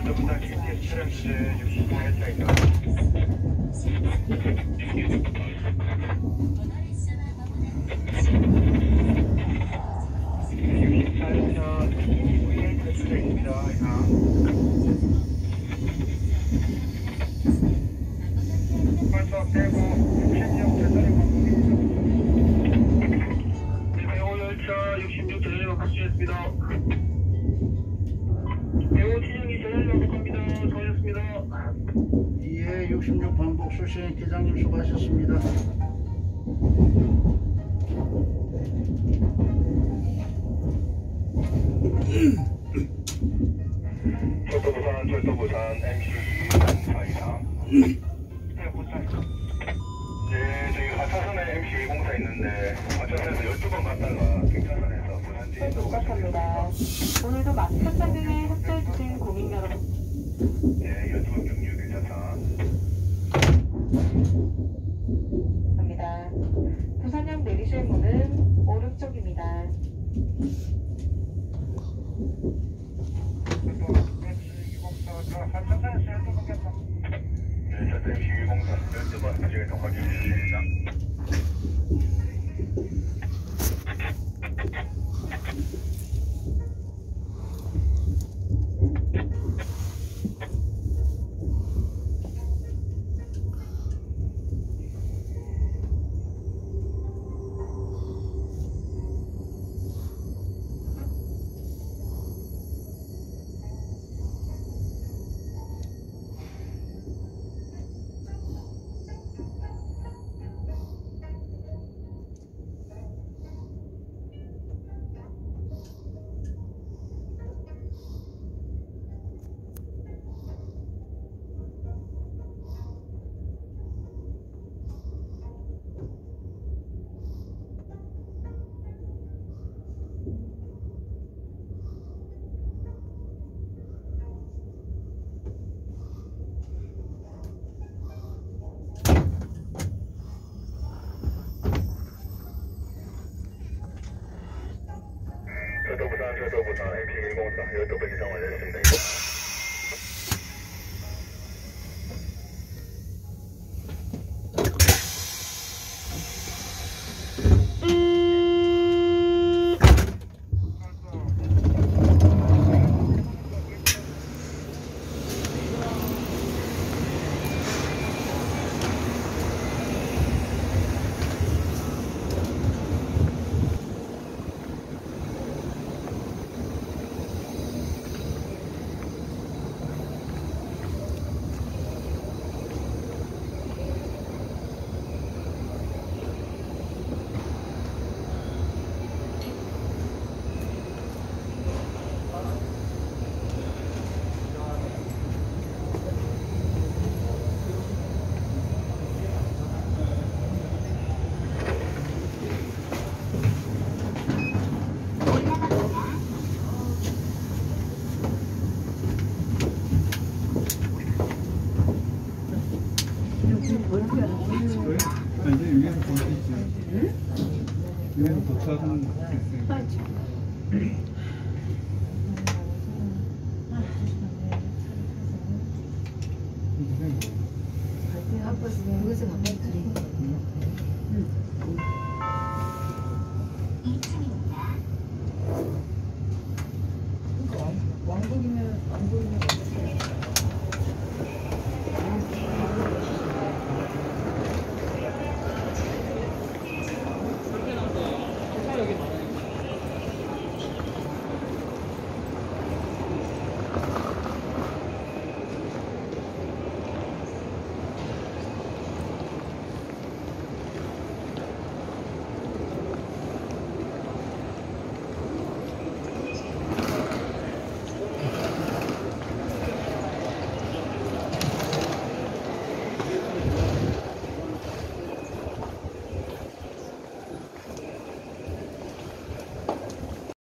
부산 KTX 차량 주제 60분의 차입니다. 예, 66 반복 수신 기장님 수고하셨습니다. 철도부산 MC 20423. 네, 저희가 4차선에 MC 공사 있는데 4차선에서 12번 갔다가 경차선에서 부산지 도착합니다. 오늘도 마스크 착용 등에 협조해주신 고객 여러분. 네, 12번 경유 경차선. 갑니다. 부산역 내리실 문은 오른쪽입니다. 네, 철도 MC 204 12번 나중에 더 확인해주십니다. 철도부산 MC 104 12번 이상 완료했습니다. 이제 위에서 볼 수 있지. 위에서 도착하는 거 있어요. 거기서 가까이 그래. 왕복이면 안 보이는 거 같아요. 여기